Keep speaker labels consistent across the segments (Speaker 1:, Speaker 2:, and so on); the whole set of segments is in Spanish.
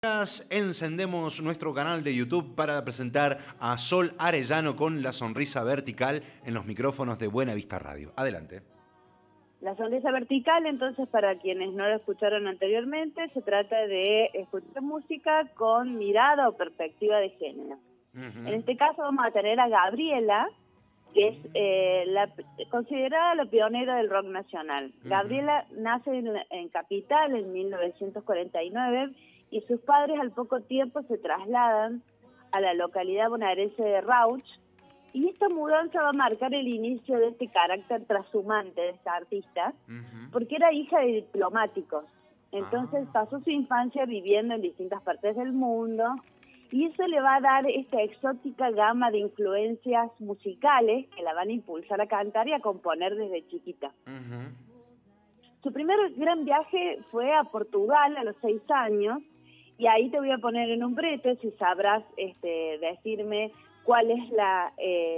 Speaker 1: Encendemos nuestro canal de YouTube para presentar a Sol Arellano con La Sonrisa Vertical en los micrófonos de Buena Vista Radio. Adelante.
Speaker 2: La sonrisa vertical, entonces, para quienes no lo escucharon anteriormente, se trata de escuchar música con mirada o perspectiva de género. En este caso vamos a tener a Gabriela, que es considerada la pionera del rock nacional. Gabriela nace en Capital en 1949 y sus padres al poco tiempo se trasladan a la localidad bonaerense de Rauch, y esta mudanza va a marcar el inicio de este carácter trashumante de esta artista, porque era hija de diplomáticos. Entonces pasó su infancia viviendo en distintas partes del mundo, y eso le va a dar esta exótica gama de influencias musicales que la van a impulsar a cantar y a componer desde chiquita. Su primer gran viaje fue a Portugal a los 6 años, y ahí te voy a poner en un brete si sabrás decirme cuál es la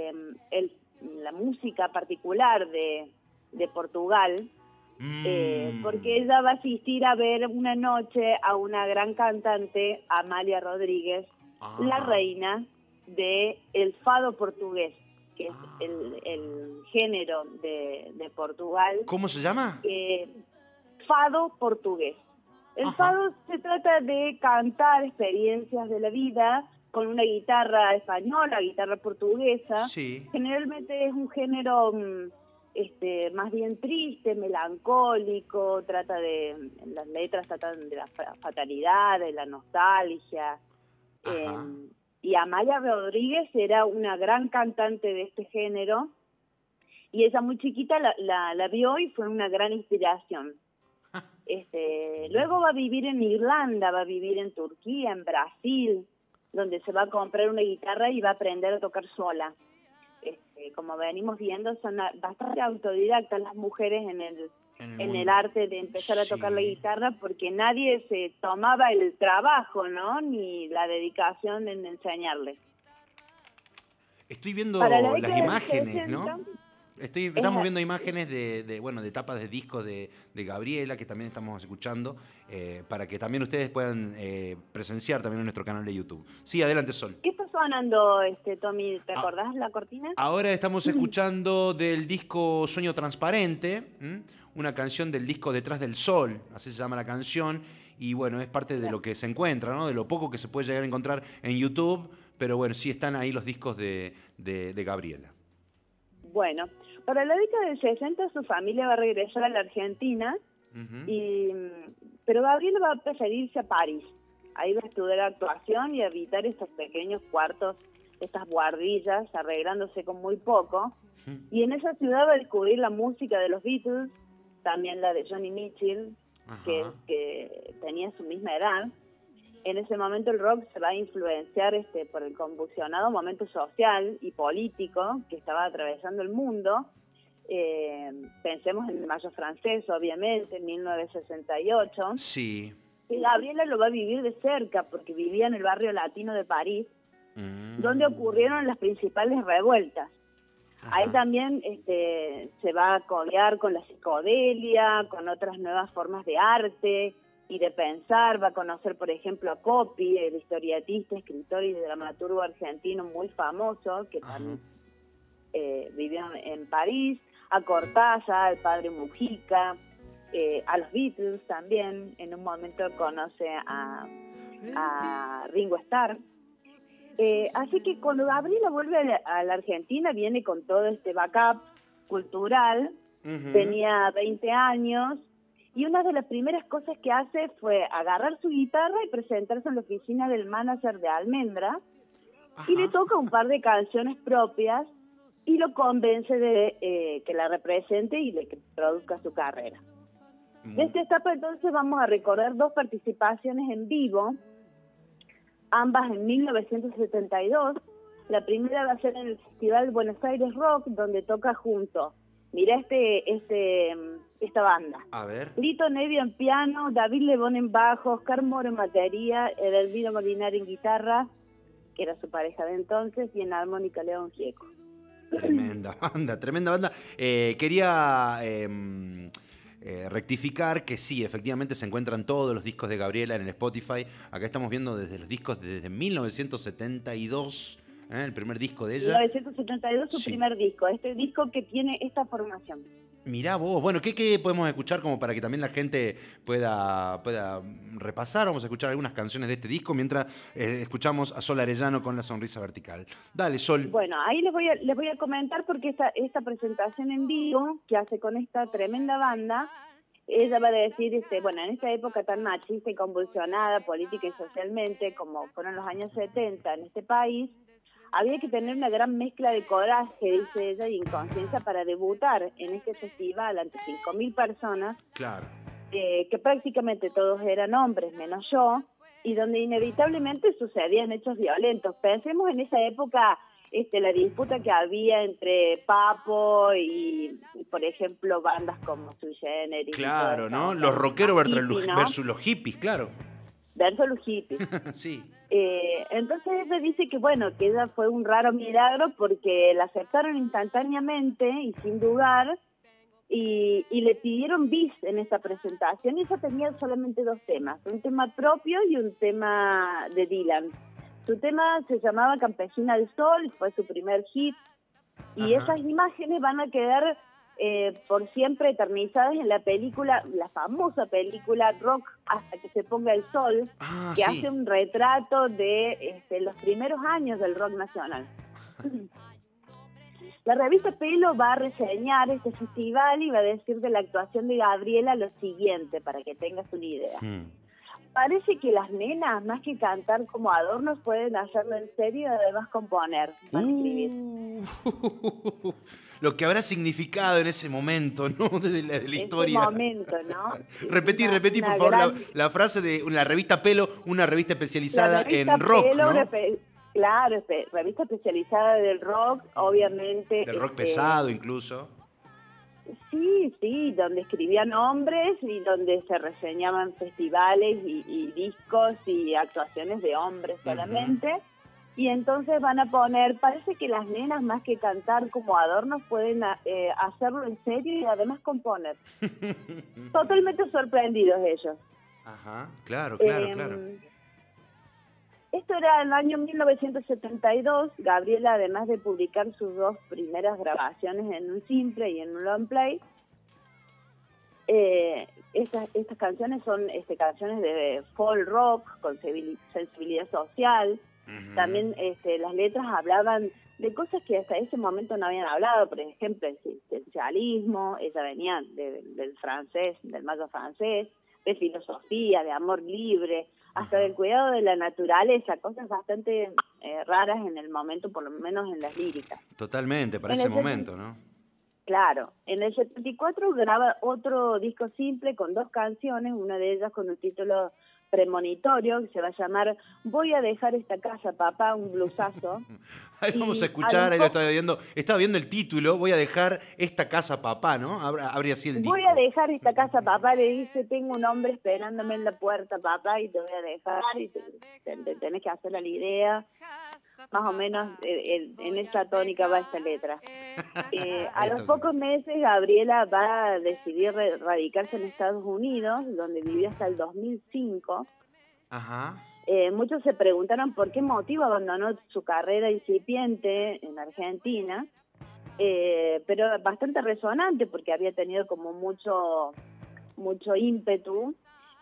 Speaker 2: música particular de Portugal, porque ella va a asistir a ver una noche a una gran cantante, Amália Rodríguez, la reina del fado portugués, que es el género de Portugal.
Speaker 1: ¿Cómo se llama?
Speaker 2: Fado portugués. El fado se trata de cantar experiencias de la vida con una guitarra española, guitarra portuguesa.
Speaker 1: Sí.
Speaker 2: Generalmente es un género más bien triste, melancólico, las letras tratan de la fatalidad, de la nostalgia. Y Amália Rodríguez era una gran cantante de este género, y ella muy chiquita la vio y fue una gran inspiración. Luego va a vivir en Irlanda, va a vivir en Turquía, en Brasil, donde se va a comprar una guitarra y va a aprender a tocar sola. Como venimos viendo, son bastante autodidactas las mujeres en el arte de empezar a tocar la guitarra, porque nadie se tomaba el trabajo, ¿no? Ni la dedicación en enseñarles.
Speaker 1: Estoy viendo las imágenes,
Speaker 2: 60,
Speaker 1: ¿no? Estamos viendo imágenes de tapas de discos de Gabriela, que también estamos escuchando, para que también ustedes puedan presenciar también en nuestro canal de YouTube. Sí, adelante, Sol.
Speaker 2: ¿Qué está sonando, Tommy? ¿Te acordás la cortina?
Speaker 1: Ahora estamos escuchando del disco Sueño Transparente, una canción del disco Detrás del Sol, así se llama la canción, y bueno, es parte de lo que se encuentra, ¿no? De lo poco que se puede llegar a encontrar en YouTube, pero bueno, sí están ahí los discos de Gabriela.
Speaker 2: Bueno, para la década del 60 su familia va a regresar a la Argentina, pero Gabriela va a preferirse a París. Ahí va a estudiar actuación y a habitar estos pequeños cuartos, estas buhardillas, arreglándose con muy poco. Y en esa ciudad va a descubrir la música de los Beatles, también la de Johnny Mitchell, que tenía su misma edad. En ese momento el rock se va a influenciar por el convulsionado momento social y político que estaba atravesando el mundo. Pensemos en el Mayo francés, obviamente, en 1968.
Speaker 1: Sí.
Speaker 2: Y Gabriela lo va a vivir de cerca porque vivía en el barrio latino de París, donde ocurrieron las principales revueltas. Ahí también se va a codear con la psicodelia, con otras nuevas formas de arte y de pensar. Va a conocer, por ejemplo, a Coppi, el historietista, escritor y dramaturgo argentino muy famoso, que también vivió en París, a Cortázar, al padre Mujica, a los Beatles también. En un momento conoce a Ringo Starr. Así que cuando Gabriela vuelve a la Argentina, viene con todo este backup cultural. Tenía 20 años, y una de las primeras cosas que hace fue agarrar su guitarra y presentarse en la oficina del manager de Almendra, y le toca un par de canciones propias y lo convence de que la represente y de que produzca su carrera. De esta etapa entonces vamos a recordar 2 participaciones en vivo, ambas en 1972. La primera va a ser en el Festival Buenos Aires Rock, donde toca junto, mira esta banda.
Speaker 1: A ver.
Speaker 2: Lito Nevia en piano, David Lebón en bajo, Oscar Moro en batería, Edelmiro Molinari en guitarra, que era su pareja de entonces, y en armónica León Gieco.
Speaker 1: Tremenda banda, tremenda banda. Quería rectificar que sí, efectivamente se encuentran todos los discos de Gabriela en el Spotify. Acá estamos viendo desde los discos desde 1972, el primer disco de ella.
Speaker 2: 1972 su primer disco, este disco que tiene esta formación.
Speaker 1: Mirá vos, bueno, ¿qué podemos escuchar como para que también la gente pueda repasar? Vamos a escuchar algunas canciones de este disco mientras escuchamos a Sol Arellano con La Sonrisa Vertical. Dale, Sol.
Speaker 2: Bueno, ahí les voy a comentar porque esta presentación en vivo que hace con esta tremenda banda, ella va a decir, bueno, en esta época tan machista y convulsionada política y socialmente como fueron los años 70 en este país, había que tener una gran mezcla de coraje, dice ella, y inconsciencia para debutar en este festival ante 5.000 personas,
Speaker 1: claro,
Speaker 2: que prácticamente todos eran hombres, menos yo, y donde inevitablemente sucedían hechos violentos. Pensemos en esa época la disputa que había entre Papo y por ejemplo, bandas como Sui Generis.
Speaker 1: Claro, ¿no? Los rockeros versus los hippies, claro.
Speaker 2: Versus los hippies.
Speaker 1: Sí.
Speaker 2: Entonces ella dice que bueno, que ella fue un raro milagro porque la aceptaron instantáneamente y sin dudar y le pidieron bis en esta presentación y ella tenía solamente 2 temas, un tema propio y un tema de Dylan. Su tema se llamaba Campesina del Sol, fue su primer hit y esas imágenes van a quedar por siempre eternizadas en la película, la famosa película Rock hasta que se ponga el sol, que hace un retrato de los primeros años del rock nacional. La revista Pelo va a reseñar este festival y va a decir de la actuación de Gabriela lo siguiente, para que tengas una idea. Parece que las nenas, más que cantar como adornos, pueden hacerlo en serio y además componer, van a escribir.
Speaker 1: Lo que habrá significado en ese momento, ¿no? De la historia.
Speaker 2: Ese momento, ¿no?
Speaker 1: Repetí, por favor, la frase de la revista Pelo, una revista especializada en rock, Pelo, ¿no?
Speaker 2: Claro, revista especializada del rock, obviamente.
Speaker 1: Del rock pesado, incluso.
Speaker 2: Sí, donde escribían hombres y donde se reseñaban festivales y discos y actuaciones de hombres solamente. Y entonces van a poner, parece que las nenas más que cantar como adornos pueden hacerlo en serio y además componer. Totalmente sorprendidos ellos.
Speaker 1: Ajá, claro.
Speaker 2: Esto era en el año 1972. Gabriela, además de publicar sus 2 primeras grabaciones en un simple y en un long play, estas canciones son canciones de folk rock con sensibilidad social. También las letras hablaban de cosas que hasta ese momento no habían hablado, por ejemplo, el existencialismo, ella venía del francés, del mayo francés, de filosofía, de amor libre, hasta del cuidado de la naturaleza, cosas bastante raras en el momento, por lo menos en las líricas.
Speaker 1: Totalmente, para ese momento, ¿no?
Speaker 2: Claro. En el 74 graba otro disco simple con 2 canciones, una de ellas con un título premonitorio, que se va a llamar Voy a dejar esta casa, papá, un blusazo.
Speaker 1: Ahí vamos a escuchar, ahí lo estaba viendo el título, Voy a dejar esta casa, papá, ¿no? Habría así el disco.
Speaker 2: Voy a dejar esta casa, papá, le dice, tengo un hombre esperándome en la puerta, papá, y te voy a dejar, y te tenés que hacer la idea. Más o menos en esa tónica va esta letra. A los pocos meses, Gabriela va a decidir radicarse en Estados Unidos, donde vivió hasta el 2005. Muchos se preguntaron por qué motivo abandonó su carrera incipiente en Argentina, pero bastante resonante porque había tenido como mucho ímpetu.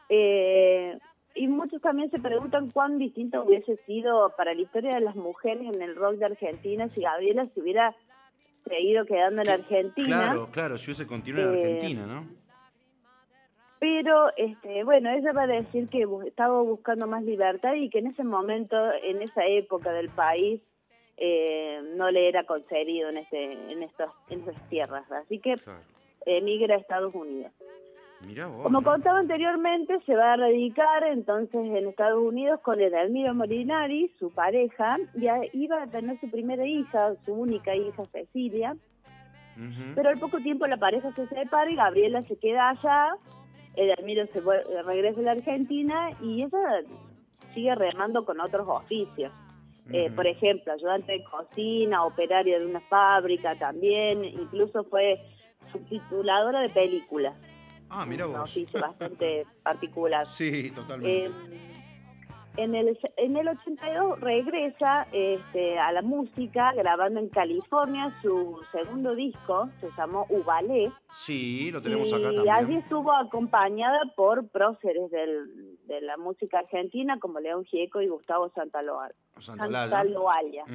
Speaker 2: Y muchos también se preguntan cuán distinto hubiese sido para la historia de las mujeres en el rock de Argentina si Gabriela se hubiera seguido quedando en Argentina.
Speaker 1: Claro, si hubiese continuado en Argentina, ¿no?
Speaker 2: Pero, bueno, ella va a decir que estaba buscando más libertad y que en ese momento, en esa época del país, no le era concedido en esas tierras. Así que emigra a Estados Unidos.
Speaker 1: Mirá vos,
Speaker 2: como
Speaker 1: ¿no?
Speaker 2: contaba anteriormente, se va a radicar entonces en Estados Unidos con Edelmiro Molinari, su pareja, y iba a tener su primera hija, su única hija, Cecilia. Pero al poco tiempo la pareja se separa y Gabriela se queda allá. Edelmiro regresa a la Argentina y ella sigue remando con otros oficios. Por ejemplo, ayudante de cocina, operaria de una fábrica también, incluso fue subtituladora de películas.
Speaker 1: Ah, mira
Speaker 2: un
Speaker 1: vos.
Speaker 2: oficio bastante particular.
Speaker 1: Sí, totalmente.
Speaker 2: En el 82 regresa a la música, grabando en California su segundo disco, se llamó Ubalé.
Speaker 1: Sí, lo tenemos acá
Speaker 2: Y allí
Speaker 1: también.
Speaker 2: estuvo acompañada por próceres de la música argentina, como León Gieco y Gustavo Santaolalla.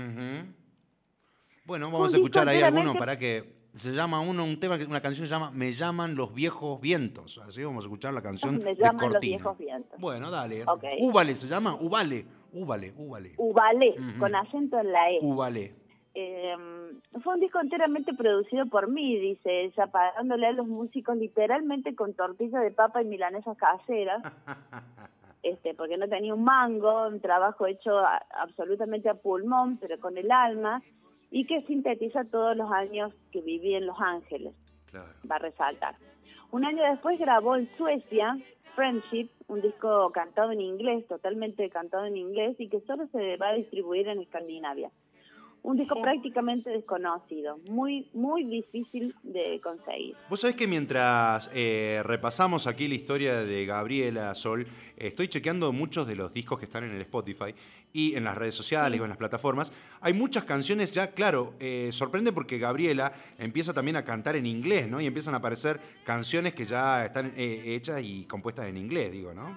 Speaker 1: Bueno,
Speaker 2: Fue
Speaker 1: vamos
Speaker 2: un
Speaker 1: a
Speaker 2: disco
Speaker 1: escuchar ahí alguno
Speaker 2: enteramente...
Speaker 1: para que se llama un tema, una canción se llama Me llaman los viejos vientos. Así vamos a escuchar la canción
Speaker 2: Me
Speaker 1: de
Speaker 2: llaman los
Speaker 1: Cortina.
Speaker 2: viejos vientos.
Speaker 1: Bueno, dale.
Speaker 2: Ok.
Speaker 1: Úbale se llama, Úbale. Úbale.
Speaker 2: Ubalé, con acento en la E.
Speaker 1: Úbale.
Speaker 2: Fue un disco enteramente producido por mí, dice ella, pagándole a los músicos literalmente con tortilla de papa y milanesas caseras, porque no tenía un mango, un trabajo hecho absolutamente a pulmón, pero con el alma, y que sintetiza todos los años que viví en Los Ángeles,
Speaker 1: Claro.
Speaker 2: va a resaltar. Un año después grabó en Suecia Friendship, un disco cantado en inglés, totalmente cantado en inglés, y que solo se va a distribuir en Escandinavia. Un disco prácticamente desconocido, muy, muy difícil de conseguir.
Speaker 1: Vos sabés que mientras repasamos aquí la historia de Gabriela Sol, estoy chequeando muchos de los discos que están en el Spotify y en las redes sociales o en las plataformas. Hay muchas canciones ya, claro, sorprende porque Gabriela empieza también a cantar en inglés, ¿no? Y empiezan a aparecer canciones que ya están hechas y compuestas en inglés, digo, ¿no?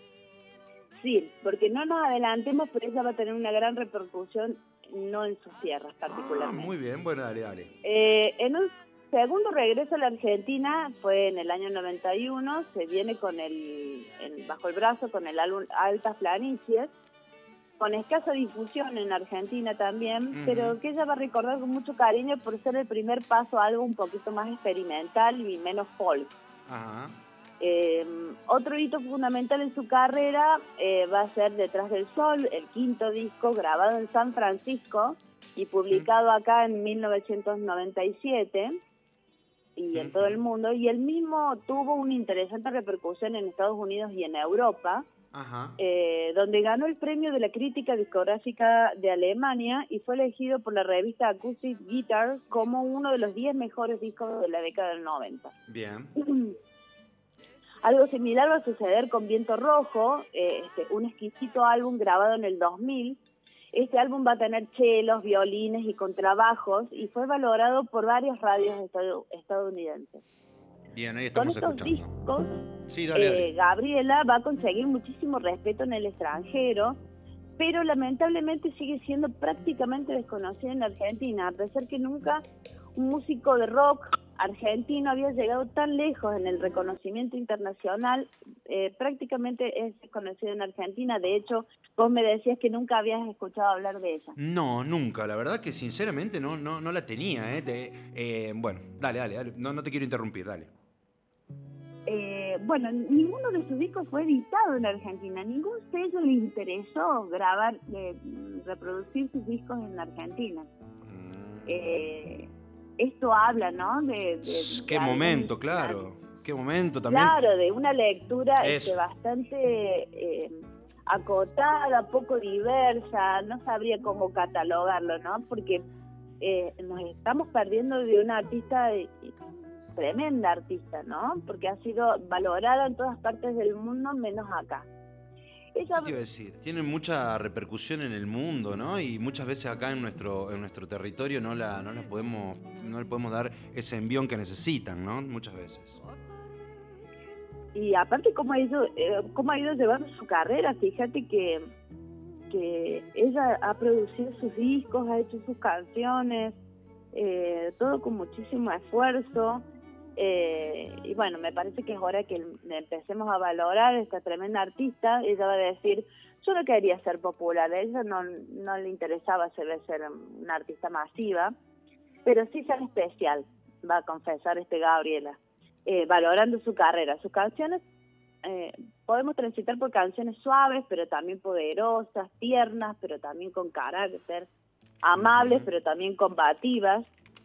Speaker 2: Sí, porque no nos adelantemos, pero ella va a tener una gran repercusión, no en sus tierras particularmente.
Speaker 1: Muy bien, bueno, dale.
Speaker 2: En un segundo regreso a la Argentina, fue en el año 91, se viene con bajo el brazo con el álbum Altas Planicies, con escasa difusión en Argentina también, pero que ella va a recordar con mucho cariño por ser el primer paso a algo un poquito más experimental y menos folk.
Speaker 1: Ajá.
Speaker 2: Otro hito fundamental en su carrera va a ser Detrás del Sol, el quinto disco grabado en San Francisco y publicado acá en 1997 y en todo el mundo, y el mismo tuvo una interesante repercusión en Estados Unidos y en Europa, donde ganó el premio de la crítica discográfica de Alemania y fue elegido por la revista Acoustic Guitar como uno de los 10 mejores discos de la década del 90.
Speaker 1: Bien.
Speaker 2: Algo similar va a suceder con Viento Rojo, un exquisito álbum grabado en el 2000. Este álbum va a tener chelos, violines y contrabajos y fue valorado por varias radios estadounidenses.
Speaker 1: Bien, ahí estamos
Speaker 2: Con estos
Speaker 1: escuchando.
Speaker 2: discos,
Speaker 1: Sí, dale.
Speaker 2: Gabriela va a conseguir muchísimo respeto en el extranjero, pero lamentablemente sigue siendo prácticamente desconocida en Argentina, a pesar que nunca un músico de rock argentino había llegado tan lejos en el reconocimiento internacional. Prácticamente es desconocido en Argentina. De hecho, vos me decías que nunca habías escuchado hablar de ella.
Speaker 1: No, nunca. La verdad que sinceramente no la tenía. Bueno, dale. No te quiero interrumpir, dale.
Speaker 2: Bueno, ninguno de sus discos fue editado en Argentina. Ningún sello le interesó reproducir sus discos en Argentina. Esto habla, ¿no?
Speaker 1: Qué momento, claro. Qué momento también.
Speaker 2: Claro, de una lectura bastante acotada, poco diversa. No sabría cómo catalogarlo, ¿no? Porque nos estamos perdiendo de una artista, tremenda artista, ¿no? Porque ha sido valorada en todas partes del mundo, menos acá.
Speaker 1: ¿Qué te iba a decir? Tienen mucha repercusión en el mundo, ¿no? Y muchas veces acá en nuestro territorio no le podemos dar ese envión que necesitan, ¿no? Muchas veces.
Speaker 2: Y aparte cómo ha ido llevando su carrera. Fíjate que ella ha producido sus discos, ha hecho sus canciones, todo con muchísimo esfuerzo. Y bueno, me parece que es hora que empecemos a valorar a esta tremenda artista. Ella va a decir, yo no quería ser popular, a ella no le interesaba ser una artista masiva, pero sí ser especial, va a confesar Gabriela, valorando su carrera. Sus canciones, podemos transitar por canciones suaves, pero también poderosas, tiernas, pero también con carácter, amables, pero también combativas.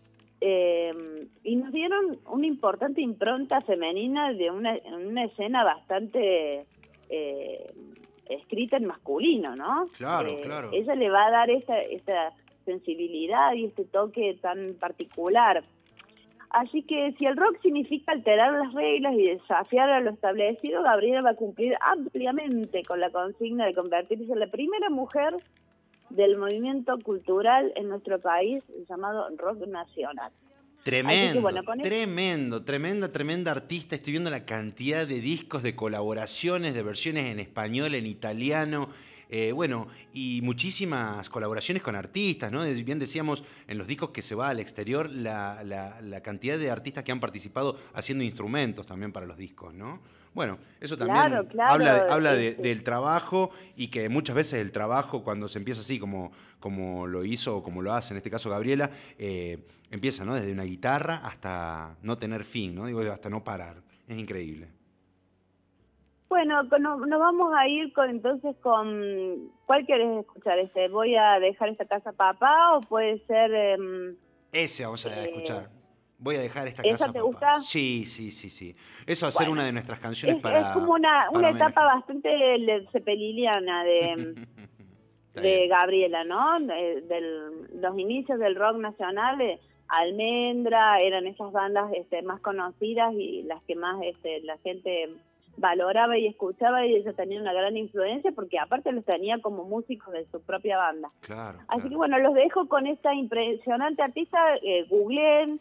Speaker 2: Y nos dieron una importante impronta femenina de una escena bastante escrita en masculino, ¿no?
Speaker 1: Claro.
Speaker 2: Ella le va a dar esta sensibilidad y este toque tan particular. Así que si el rock significa alterar las reglas y desafiar a lo establecido, Gabriela va a cumplir ampliamente con la consigna de convertirse en la primera mujer del movimiento cultural en nuestro país llamado rock nacional.
Speaker 1: Tremendo,
Speaker 2: que, bueno,
Speaker 1: tremenda artista. Estoy viendo la cantidad de discos, de colaboraciones, de versiones en español, en italiano, bueno, y muchísimas colaboraciones con artistas, ¿no? Bien decíamos, en los discos que se va al exterior, la cantidad de artistas que han participado haciendo instrumentos también para los discos, ¿no? Bueno, eso también habla del trabajo, y que muchas veces el trabajo, cuando se empieza así, como lo hizo o como lo hace en este caso Gabriela, empieza, ¿no? Desde una guitarra hasta no tener fin, ¿no? Digo, hasta no parar. Es increíble.
Speaker 2: Bueno, nos vamos a ir entonces con... ¿Cuál querés escuchar? ¿Voy a dejar esta casa papá o puede ser...?
Speaker 1: Ese vamos a escuchar. Voy a dejar esta casa
Speaker 2: ¿Esa te
Speaker 1: papá.
Speaker 2: gusta?
Speaker 1: Sí. Eso va a ser una de nuestras canciones para...
Speaker 2: Es como una etapa bastante cepeliniana de Gabriela, ¿no? Los inicios del rock nacional, Almendra, eran esas bandas más conocidas y las que más la gente valoraba y escuchaba, y ella tenía una gran influencia porque aparte los tenía como músicos de su propia banda.
Speaker 1: Claro.
Speaker 2: Así que bueno, los dejo con esta impresionante artista. Googleen,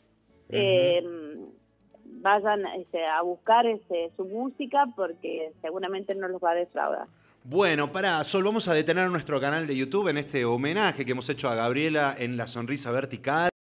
Speaker 2: vayan a buscar su música porque seguramente no los va a defraudar.
Speaker 1: Bueno, Sol, vamos a detener nuestro canal de YouTube en este homenaje que hemos hecho a Gabriela en La Sonrisa Vertical.